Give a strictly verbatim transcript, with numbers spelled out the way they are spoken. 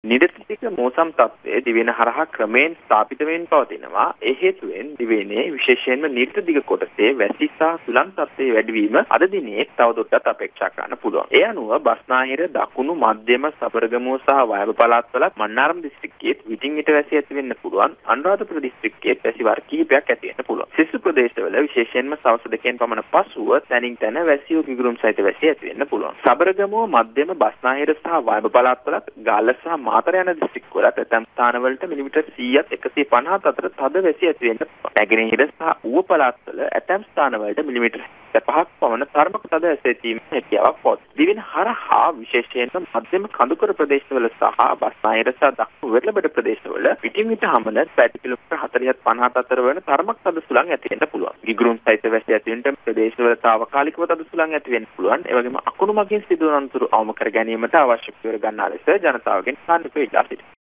නිරතික මෝසම් තත්ත්වයේ දිවෙන හරහා ක්‍රමයෙන් ස්ථාපිත වෙමින් පවතිනවා. ඒ හේතුවෙන් දිවෙනේ විශේෂයෙන්ම නිර්ත දිග කොටසේ වැසි සහ සුළං තත්ත්වයේ වැඩිවීම අද දිනේ තවදුරටත් අපේක්ෂා කරන්න පුළුවන්. ඒ අනුව බස්නාහිර දකුණු මධ්‍යම සබරගමුව සහ වයඹ පළාත්වල මන්නාරම් දිස්ත්‍රික්කයේ විටින් විට වැසි ඇති වෙන්න පුළුවන්. අනුරාධපුර දිස්ත්‍රික්කයේ වැසි වාර කිහිපයක් ඇති වෙන්න පුළුවන්. සිසු ප්‍රදේශවල විශේෂයෙන්ම සවස් දෙකෙන් පමණ පසුව තැනින් තැන වැසියෝ ගිගුරුම් සහිත වැසි ඇති වෙන්න පුළුවන්. සබරගමුව මධ්‍යම බස්නාහිර සහ වයඹ පළාත්වල ගාල්ල සහ මාතර යන දිස්ත්‍රික්කවල ඇතැම් ස්ථානවලට මිලිමීටර් සීයක් එකසිය පනහක් අතර තද වැසි ඇති වෙන්න පුළුවන්. නැගෙනහිර සහ ඌව පළාත්වල ඇතැම් ස්ථානවලට මිලිමීටර් පහක් පමණ තරමක තද වැසි ඇතිවීමේ හැකියාවක් පවතී. දිවෙන හරහා විශේෂයෙන්ම මධ්‍යම කඳුකර ප්‍රදේශවල සහ බස්නාහිර සහ දකුණු වෙරළබඩ ප්‍රදේශවල පිටින් විට හමන පැති කිලෝමීටර් හතළිස් පනහක් අතර වන තරමක තද සුළං ඇති වෙන්න පුළුවන්. ගිගුරුම් සහිත වැසි ඇති වෙන ප්‍රදේශවල తాවකාලිකව තද සුළං ඇති වෙන්න පුළුවන්. ඒ වගේම අකුණු මගින් සිදුවන අනතුරු අවම කර ගැනීමට අවශ්‍ය පියවර ගන්නා ලෙස ජනතාවගෙන් සාකච්ඡා ඉල්ලා සිටිනවා.